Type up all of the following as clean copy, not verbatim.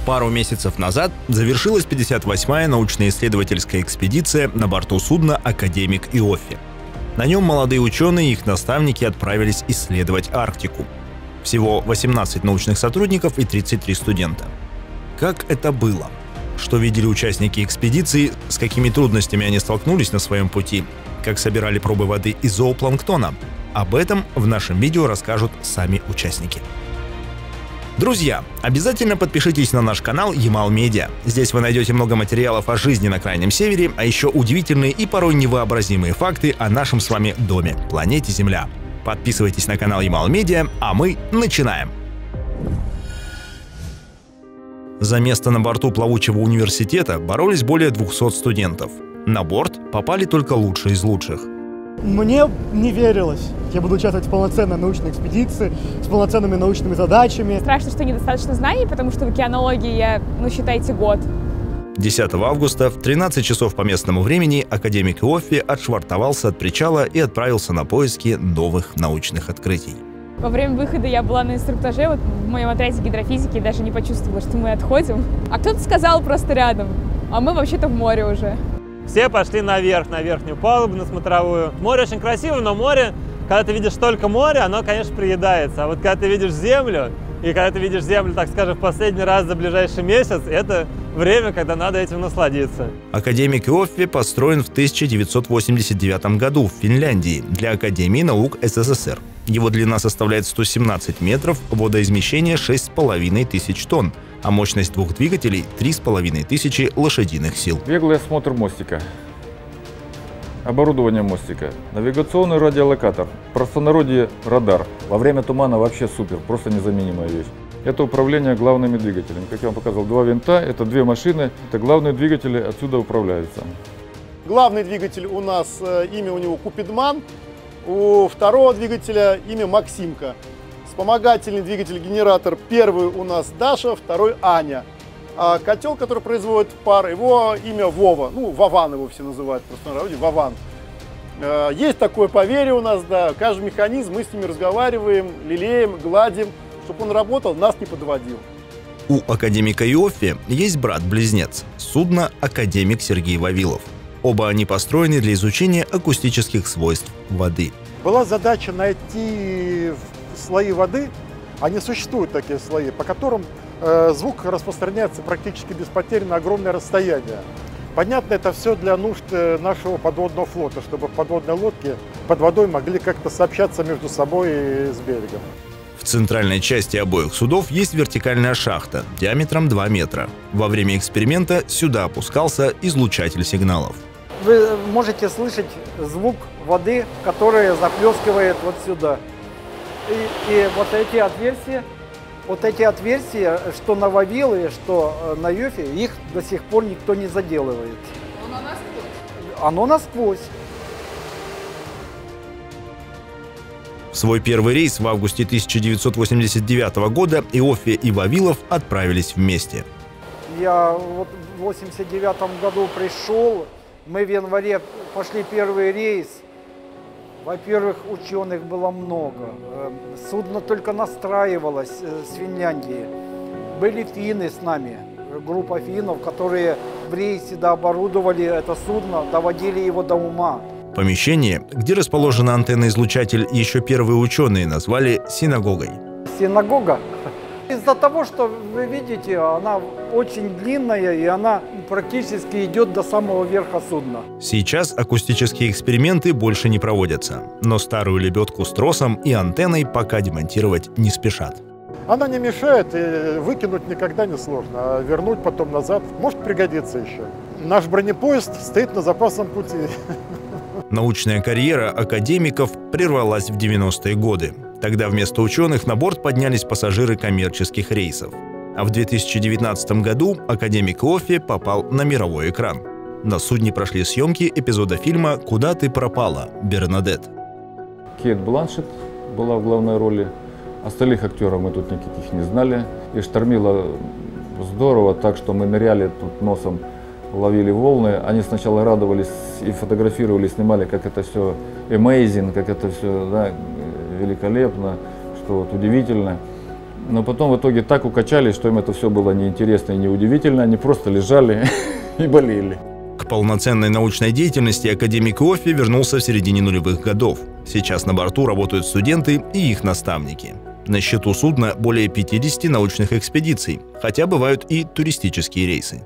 Пару месяцев назад завершилась 58-я научно-исследовательская экспедиция на борту судна «Академик Иоффе». На нем молодые ученые и их наставники отправились исследовать Арктику. Всего 18 научных сотрудников и 33 студента. Как это было? Что видели участники экспедиции, с какими трудностями они столкнулись на своем пути, как собирали пробы воды из зоопланктона? Об этом в нашем видео расскажут сами участники. Друзья, обязательно подпишитесь на наш канал Ямал Медиа. Здесь вы найдете много материалов о жизни на Крайнем Севере, а еще удивительные и порой невообразимые факты о нашем с вами доме, планете Земля. Подписывайтесь на канал Ямал Медиа, а мы начинаем. За место на борту плавучего университета боролись более 200 студентов. На борт попали только лучшие из лучших. Мне не верилось. Я буду участвовать в полноценной научной экспедиции с полноценными научными задачами. Страшно, что недостаточно знаний, потому что в океанологии я, считайте, год. 10 августа в 13 часов по местному времени академик Иоффе отшвартовался от причала и отправился на поиски новых научных открытий. Во время выхода я была на инструктаже, в моем отряде гидрофизики, даже не почувствовала, что мы отходим. А кто-то сказал просто рядом, а мы вообще-то в море уже. Все пошли наверх, на верхнюю палубу, на смотровую. Море очень красиво, но море, когда ты видишь только море, оно, конечно, приедается. А вот когда ты видишь землю, и когда ты видишь землю, так скажем, в последний раз за ближайший месяц, это время, когда надо этим насладиться. Академик Иоффе построен в 1989 году в Финляндии для Академии наук СССР. Его длина составляет 117 метров, водоизмещение 6500 тонн, а мощность двух двигателей 3500 лошадиных сил. Беглый осмотр мостика. Оборудование мостика. Навигационный радиолокатор. В простонародье радар. Во время тумана вообще супер, просто незаменимая вещь. Это управление главными двигателями. Как я вам показал, два винта, это две машины, это главные двигатели, отсюда управляются. Главный двигатель у нас, имя у него Купидман, у второго двигателя имя Максимка. Вспомогательный двигатель-генератор первый у нас Даша, второй Аня. А котел, который производит пар, его имя Вова, Вован его все называют, просто на народе Вован. Есть такое поверье у нас, да, каждый механизм, мы с ними разговариваем, лелеем, гладим, чтобы он работал, нас не подводил. У академика Иоффе есть брат-близнец, судно «Академик Сергей Вавилов». Оба они построены для изучения акустических свойств воды. Была задача найти слои воды, а не существуют такие слои, по которым звук распространяется практически без потерь на огромное расстояние. Понятно, это все для нужд нашего подводного флота, чтобы подводные лодки под водой могли как-то сообщаться между собой и с берегом. В центральной части обоих судов есть вертикальная шахта диаметром 2 метра. Во время эксперимента сюда опускался излучатель сигналов. Вы можете слышать звук воды, которая заплескивает вот сюда. И вот эти отверстия, что на Вавилове, что на Иоффе, их до сих пор никто не заделывает. Оно насквозь? Оно насквозь. В свой первый рейс в августе 1989 года Иоффе и Вавилов отправились вместе. Я вот в 1989 году пришел, мы в январе пошли первый рейс. Во-первых, ученых было много. Судно только настраивалось с Финляндии. Были финны с нами, группа финнов, которые в рейсе дооборудовали это судно, доводили его до ума. Помещение, где расположена антенна-излучатель, еще первые ученые назвали синагогой. Синагога? Из-за того, что вы видите, она очень длинная и она практически идет до самого верха судна. Сейчас акустические эксперименты больше не проводятся, но старую лебедку с тросом и антенной пока демонтировать не спешат. Она не мешает, и выкинуть никогда не сложно, а вернуть потом назад может пригодиться еще. Наш бронепоезд стоит на запасном пути. Научная карьера академиков прервалась в 90-е годы. Тогда вместо ученых на борт поднялись пассажиры коммерческих рейсов. А в 2019 году академик Иоффе попал на мировой экран. На судне прошли съемки эпизода фильма «Куда ты пропала, Бернадетт». Кейт Бланшетт была в главной роли. Остальных актеров мы тут никаких не знали. И штормило здорово, так что мы ныряли тут носом, ловили волны. Они сначала радовались и фотографировали, снимали, как это все amazing, как это все, да, великолепно, что вот удивительно. Но потом в итоге так укачались, что им это все было неинтересно и неудивительно. Они просто лежали и болели. К полноценной научной деятельности академик Иоффе вернулся в середине нулевых годов. Сейчас на борту работают студенты и их наставники. На счету судна более 50 научных экспедиций, хотя бывают и туристические рейсы.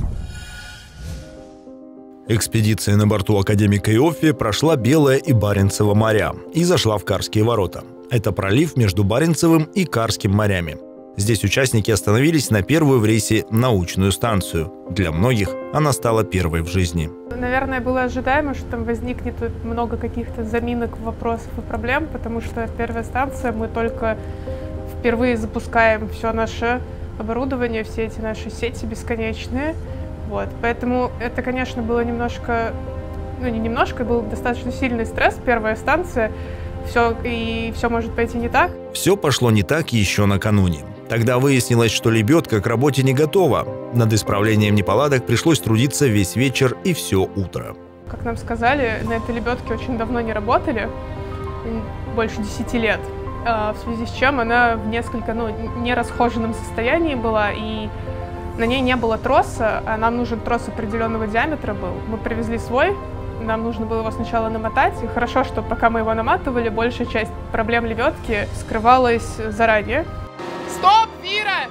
Экспедиция на борту академика Иоффе прошла Белое и Баренцево моря и зашла в Карские ворота. Это пролив между Баренцевым и Карским морями. Здесь участники остановились на первую в рейсе научную станцию. Для многих она стала первой в жизни. Наверное, было ожидаемо, что там возникнет много каких-то заминок, вопросов и проблем, потому что первая станция, мы только впервые запускаем все наше оборудование, все эти наши сети бесконечные. Вот. Поэтому это, конечно, было немножко, ну не немножко, был достаточно сильный стресс, первая станция, все может пойти не так. Все пошло не так еще накануне. Тогда выяснилось, что лебедка к работе не готова. Над исправлением неполадок пришлось трудиться весь вечер и все утро. Как нам сказали, на этой лебедке очень давно не работали, больше 10 лет, в связи с чем она в несколько нерасхоженном состоянии была, и на ней не было троса, а нам нужен трос определенного диаметра был. Мы привезли свой, нам нужно было его сначала намотать, и хорошо, что пока мы его наматывали, большая часть проблем лебедки скрывалась заранее. Стоп, Вира!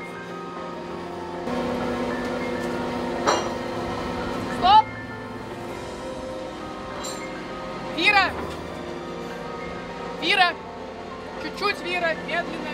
Стоп! Вира! Вира! Чуть-чуть, Вира, медленно.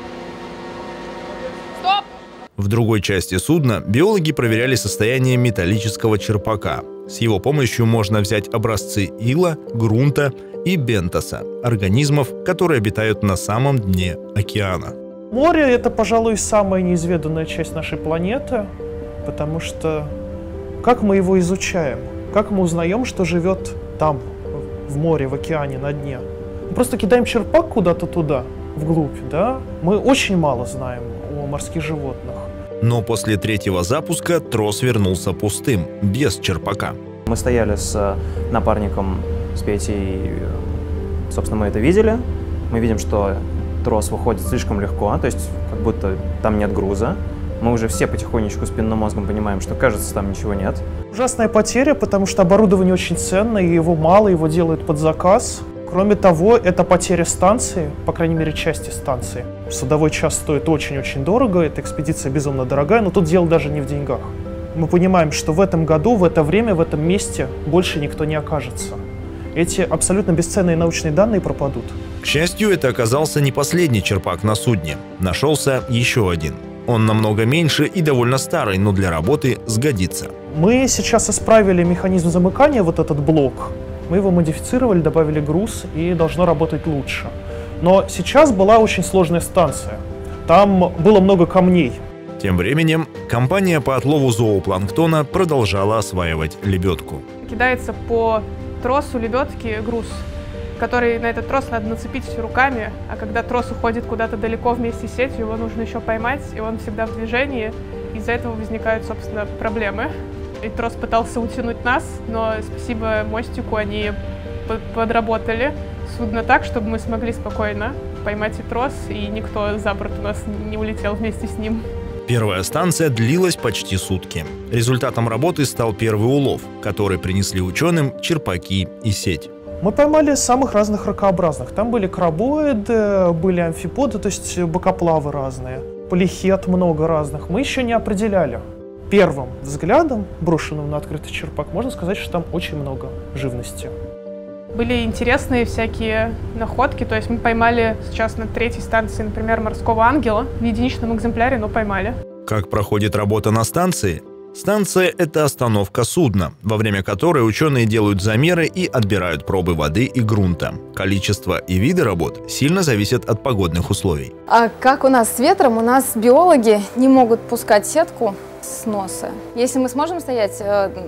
Стоп! В другой части судна биологи проверяли состояние металлического черпака. С его помощью можно взять образцы ила, грунта и бентоса – организмов, которые обитают на самом дне океана. Море – это, пожалуй, самая неизведанная часть нашей планеты, потому что как мы его изучаем, как мы узнаем, что живет там, в море, в океане, на дне. Мы просто кидаем черпак куда-то туда, вглубь, да? Мы очень мало знаем о морских животных. Но после третьего запуска трос вернулся пустым, без черпака. Мы стояли с напарником, с Петей, собственно, мы это видели. Мы видим, что трос выходит слишком легко, то есть как будто там нет груза. Мы уже все потихонечку спинным мозгом понимаем, что, кажется, там ничего нет. Ужасная потеря, потому что оборудование очень ценное, и его мало, его делают под заказ. Кроме того, это потеря станции, по крайней мере, части станции. Судовой час стоит очень-очень дорого, эта экспедиция безумно дорогая, но тут дело даже не в деньгах. Мы понимаем, что в этом году, в это время, в этом месте больше никто не окажется. Эти абсолютно бесценные научные данные пропадут. К счастью, это оказался не последний черпак на судне. Нашелся еще один. Он намного меньше и довольно старый, но для работы сгодится. Мы сейчас исправили механизм замыкания, вот этот блок. Мы его модифицировали, добавили груз, и должно работать лучше. Но сейчас была очень сложная станция. Там было много камней. Тем временем компания по отлову зоопланктона продолжала осваивать лебедку. Кидается по тросу лебедки груз, который на этот трос надо нацепить руками, а когда трос уходит куда-то далеко вместе с сетью, его нужно еще поймать, и он всегда в движении. Из-за этого возникают, собственно, проблемы. И трос пытался утянуть нас, но спасибо мостику, они подработали судно так, чтобы мы смогли спокойно поймать и трос, и никто за борт у нас не улетел вместе с ним. Первая станция длилась почти сутки. Результатом работы стал первый улов, который принесли ученым черпаки и сеть. Мы поймали самых разных ракообразных. Там были крабоиды, были амфиподы, то есть бокоплавы разные. Полихет много разных. Мы еще не определяли. Первым взглядом, брошенным на открытый черпак, можно сказать, что там очень много живности. Были интересные всякие находки, то есть мы поймали сейчас на третьей станции, например, морского ангела в единичном экземпляре, но поймали. Как проходит работа на станции? Станция – это остановка судна, во время которой ученые делают замеры и отбирают пробы воды и грунта. Количество и виды работ сильно зависят от погодных условий. А как у нас с ветром, у нас биологи не могут пускать сетку с носа. Если мы сможем стоять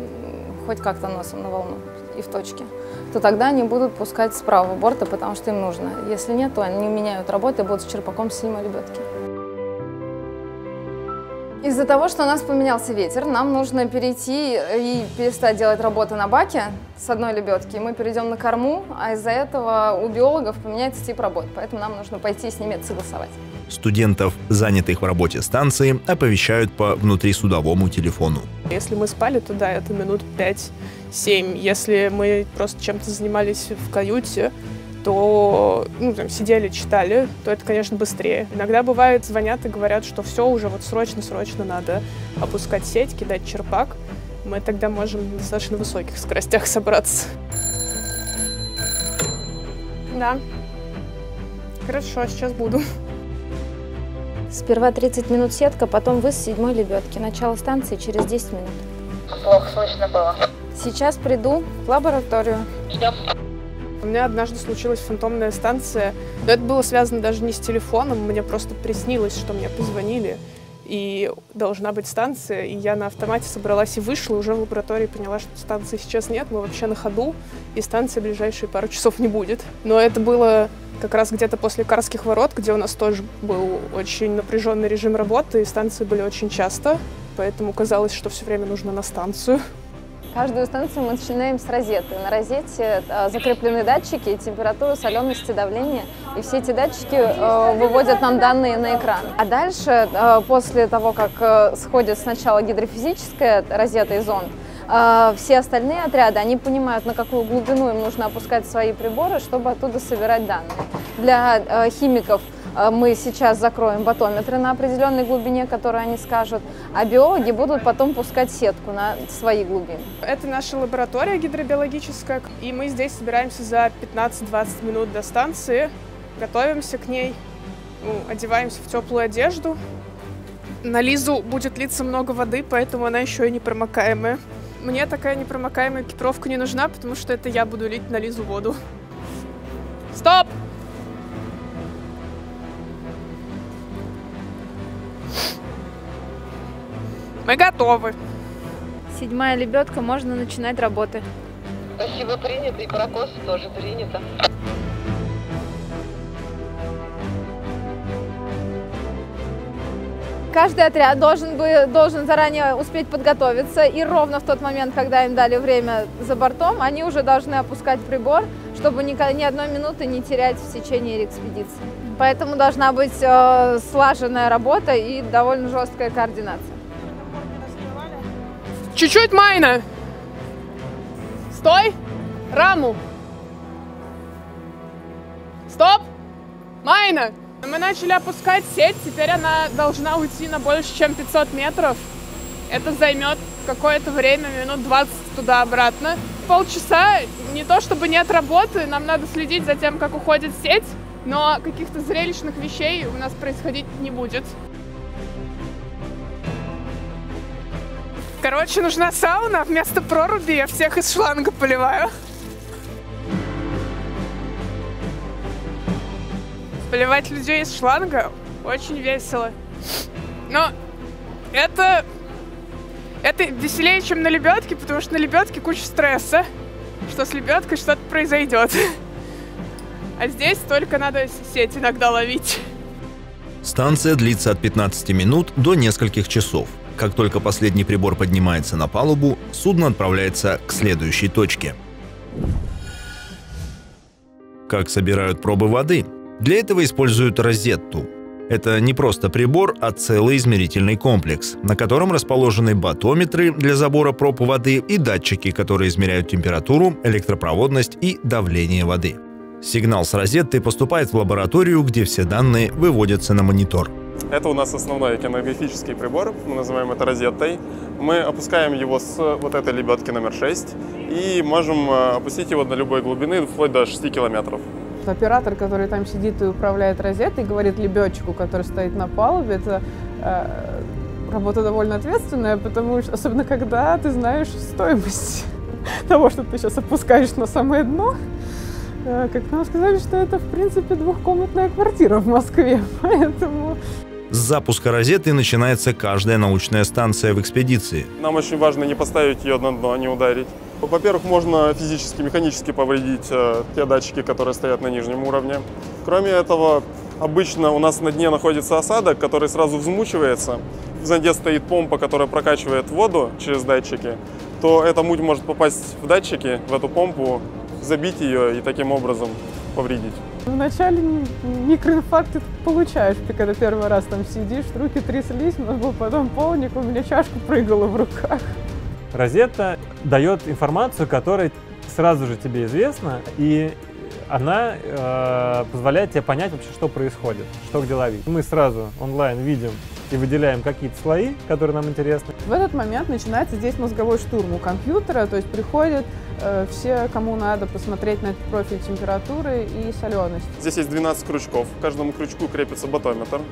хоть как-то носом на волну и в точке, то тогда они будут пускать с правого борта, потому что им нужно. Если нет, то они меняют работу и будут с черпаком с сильной лебедки. Из-за того, что у нас поменялся ветер, нам нужно перейти и перестать делать работу на баке с одной лебедки. Мы перейдем на корму, а из-за этого у биологов поменяется тип работ, поэтому нам нужно пойти с ними согласовать. Студентов, занятых в работе станции, оповещают по внутрисудовому телефону. Если мы спали, то да, это минут 5-7. Если мы просто чем-то занимались в каюте, то сидели, читали, то это, конечно, быстрее. Иногда бывает, звонят и говорят, что все, уже вот срочно надо опускать сеть, кидать черпак. Мы тогда можем на достаточно высоких скоростях собраться. Да. Хорошо, сейчас буду. Сперва 30 минут сетка, потом вы с 7-й лебедки. Начало станции через 10 минут. Плохо слышно было. Сейчас приду в лабораторию. Ждем. У меня однажды случилась фантомная станция, но это было связано даже не с телефоном, мне просто приснилось, что мне позвонили, и должна быть станция, и я на автомате собралась и вышла, и уже в лаборатории поняла, что станции сейчас нет, мы вообще на ходу, и станции ближайшие пару часов не будет. Но это было как раз где-то после Карских ворот, где у нас тоже был очень напряженный режим работы, и станции были очень часто, поэтому казалось, что все время нужно на станцию. Каждую станцию мы начинаем с розетки. На розете закреплены датчики температуры, солености, давления. И все эти датчики выводят нам данные на экран. А дальше, после того, как сходит сначала гидрофизическая розета и зонд, все остальные отряды, они понимают, на какую глубину им нужно опускать свои приборы, чтобы оттуда собирать данные. Для химиков мы сейчас закроем батометры на определенной глубине, которую они скажут, а биологи будут потом пускать сетку на свои глубины. Это наша лаборатория гидробиологическая, и мы здесь собираемся за 15-20 минут до станции, готовимся к ней, одеваемся в теплую одежду. На Лизу будет литься много воды, поэтому она еще и непромокаемая. Мне такая непромокаемая экипировка не нужна, потому что это я буду лить на Лизу воду. Стоп! Мы готовы. 7-я лебедка, можно начинать работы. Спасибо, принято. И прокос тоже принято. Каждый отряд должен заранее успеть подготовиться, и ровно в тот момент, когда им дали время за бортом, они уже должны опускать прибор, чтобы ни одной минуты не терять в течение экспедиции. Поэтому должна быть слаженная работа и довольно жесткая координация. Чуть-чуть майна. Стой. Раму. Стоп. Майна. Мы начали опускать сеть. Теперь она должна уйти на больше, чем 500 метров. Это займет какое-то время, минут 20 туда-обратно. Полчаса, не то чтобы нет работы, нам надо следить за тем, как уходит сеть, но каких-то зрелищных вещей у нас происходить не будет. Короче, нужна сауна, вместо проруби я всех из шланга поливаю. Поливать людей из шланга очень весело. Но это веселее, чем на лебедке, потому что на лебедке куча стресса, что с лебедкой что-то произойдет. А здесь только надо сеть иногда ловить. Станция длится от 15 минут до нескольких часов. Как только последний прибор поднимается на палубу, судно отправляется к следующей точке. Как собирают пробы воды? Для этого используют розетту. Это не просто прибор, а целый измерительный комплекс, на котором расположены батометры для забора проб воды и датчики, которые измеряют температуру, электропроводность и давление воды. Сигнал с розетты поступает в лабораторию, где все данные выводятся на монитор. Это у нас основной океанографический прибор, мы называем это розеттой. Мы опускаем его с вот этой лебедки номер 6 и можем опустить его на любой глубины, вплоть до 6 километров. Оператор, который там сидит и управляет розетой, говорит лебедчику, который стоит на палубе, это работа довольно ответственная, потому что, особенно когда ты знаешь стоимость того, что ты сейчас опускаешь на самое дно. Как нам сказали, что это, в принципе, двухкомнатная квартира в Москве, поэтому... С запуска розетты начинается каждая научная станция в экспедиции. Нам очень важно не поставить ее на дно, а не ударить. Во-первых, можно физически, механически повредить те датчики, которые стоят на нижнем уровне. Кроме этого, обычно у нас на дне находится осадок, который сразу взмучивается. в занде стоит помпа, которая прокачивает воду через датчики, то эта муть может попасть в датчики, в эту помпу, забить ее и таким образом повредить. Вначале микроинфаркт ты получаешь, ты когда первый раз там сидишь, руки тряслись, но был потом полник, у меня чашка прыгала в руках. Розетта дает информацию, которая сразу же тебе известна, и она позволяет тебе понять вообще, что происходит, что где ловить. Мы сразу онлайн видим и выделяем какие-то слои, которые нам интересны. В этот момент начинается здесь мозговой штурм у компьютера, то есть приходят все, кому надо посмотреть на этот профиль температуры и солености. Здесь есть 12 крючков, к каждому крючку крепится батометр.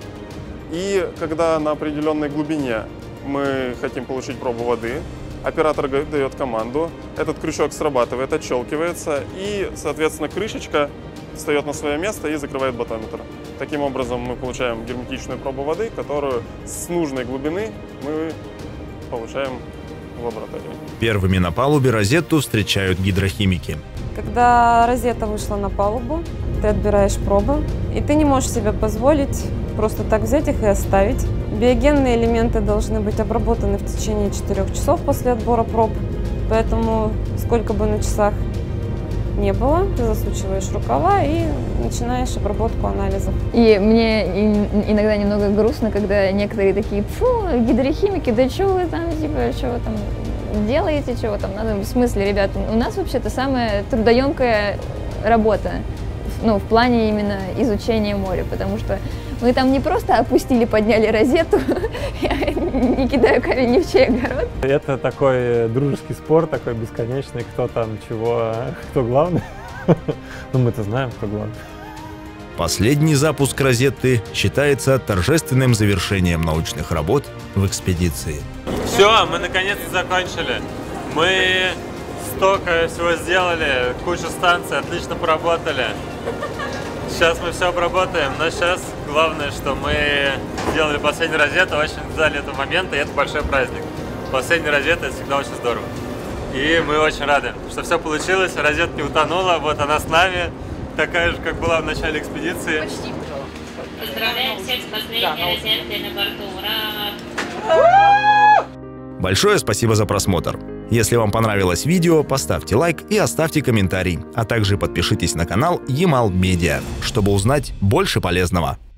И когда на определенной глубине мы хотим получить пробу воды, оператор дает команду, этот крючок срабатывает, отщелкивается, и, соответственно, крышечка встает на свое место и закрывает батометр. Таким образом мы получаем герметичную пробу воды, которую с нужной глубины мы получаем в лаборатории. Первыми на палубе Розетту встречают гидрохимики. Когда Розетта вышла на палубу, ты отбираешь пробы, и ты не можешь себе позволить просто так взять их и оставить. Биогенные элементы должны быть обработаны в течение 4 часов после отбора проб, поэтому сколько бы на часах не было, ты засучиваешь рукава и начинаешь обработку анализов. И мне иногда немного грустно, когда некоторые такие: фу, гидрохимики, да что вы там, типа, что вы там делаете, что вы там надо. В смысле, ребят, у нас вообще-то самая трудоемкая работа, ну, в плане именно изучения моря, потому что мы там не просто опустили, подняли Розетту, я не кидаю камень ни в чей огород. Это такой дружеский спор, такой бесконечный, кто там чего, кто главный. Ну, мы-то знаем, кто главный. Последний запуск Розетты считается торжественным завершением научных работ в экспедиции. Все, мы наконец-то закончили. Мы столько всего сделали, кучу станций, отлично поработали. Сейчас мы все обработаем, но сейчас главное, что мы сделали последнюю Розетту, очень ждали этого момента, и это большой праздник. Последняя Розетта — это всегда очень здорово. И мы очень рады, что все получилось, Розетта не утонула, вот она с нами, такая же, как была в начале экспедиции. Почти. Поздравляем всех с последней Розеттой на борту, ура! Большое спасибо за просмотр. Если вам понравилось видео, поставьте лайк и оставьте комментарий, а также подпишитесь на канал Ямал Медиа, чтобы узнать больше полезного.